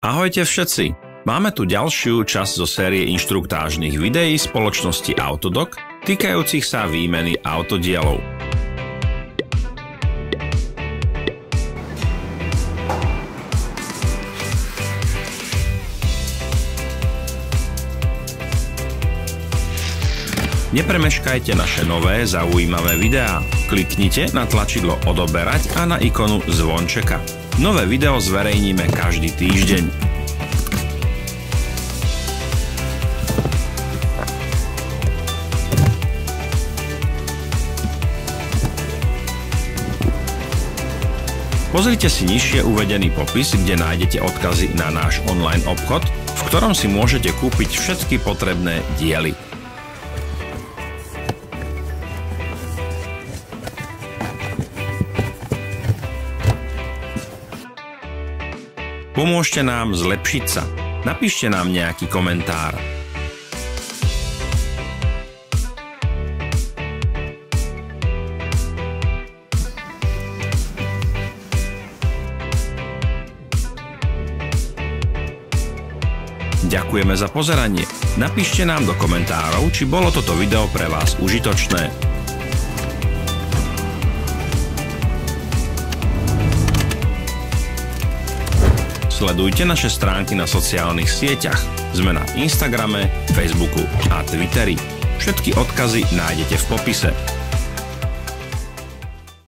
Ahojte všetci! Máme tu ďalšiu časť zo série inštruktážnych videí spoločnosti Autodoc týkajúcich sa výmeny autodielov. Nepremeškajte naše nové zaujímavé videá. Kliknite na tlačidlo odoberať a na ikonu zvončeka. Nové video zverejníme každý týždeň. Pozrite si nižšie uvedený popis, kde nájdete odkazy na náš online obchod, v ktorom si môžete kúpiť všetky potrebné diely. Pomôžte nám zlepšiť sa. Napíšte nám nejaký komentár. Ďakujeme za pozeranie. Napíšte nám do komentárov, či bolo toto video pre vás užitočné. Sledujte naše stránky na sociálnych sieťach. Sme na Instagrame, Facebooku a Twitteri. Všetky odkazy nájdete v popise.